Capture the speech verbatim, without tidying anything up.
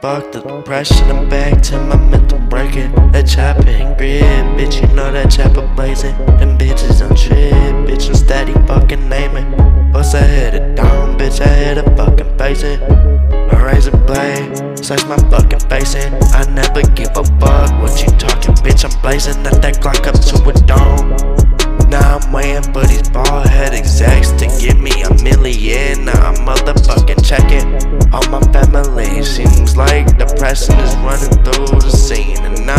Fuck the depression, I'm back to my mental breaking. That chopper and grip, bitch, you know that chopper blazing. Them bitches on trip, bitch, I'm steady fucking naming. Bust, I hit it down, bitch, I hit a fucking facing. A razor blade, slice my fucking face in. I never give a fuck what you talking, bitch, I'm blazing. At that Glock up to a dome. Now I'm waiting for these bald head execs to give me a million. Now I'm motherfucking checking all my family. Seems like depression is running through the scene, and